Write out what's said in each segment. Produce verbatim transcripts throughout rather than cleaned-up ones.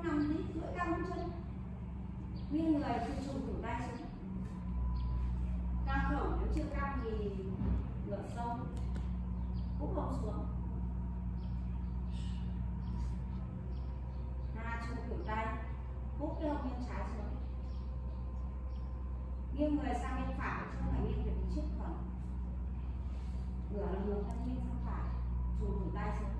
không nằm đi, duỗi căng chân, nghiêng người thì trùng cổ tay xuống. Căng khẩu, nếu chưa căng thì ngửa sâu, úp hông xuống. Ha, trùng cổ tay, úp cái hông bên trái xuống. Nghiêng người sang bên phải, chứ không phải nghiêng về phía trước còn. Ngửa là ngược thân nghiêng sang phải, trùng cổ tay xuống.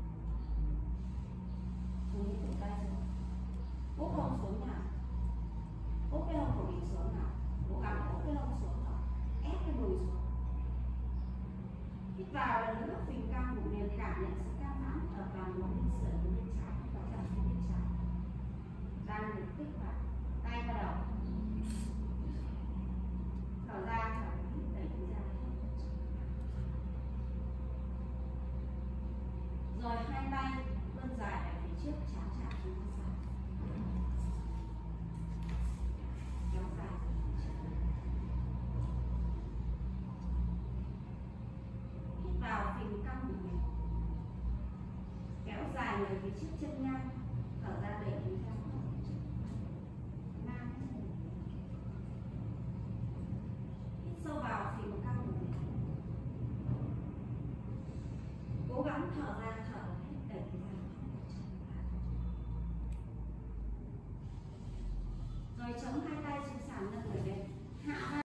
Trùng cổ tay xuống. Úp hông xuống nào. Úp cái hông của mình xuống nào. Cố gắng úp cái hông xuống nào. Ép cái đùi xuống. Hít vào lần nữa phình căng bụng liền, cảm nhận sự căng thẳng ở toàn bộ bên sườn bên trái và dần bên trái. Đang được tích vào. Tay vào đầu. Thở ra, thở đẩy ra. Rồi hai tay vươn dài ở phía trước, chán chạm xuống phía sau. Kéo dài ra phía trước. Hít vào phình căng bụng mình. Kéo dài người phía trước chân ngang. Thở ra đẩy ra phía trước. Ngang. Hít sâu vào phình căng bụng mình. Cố gắng thở ra, thở hết đẩy ra. Rồi chống hai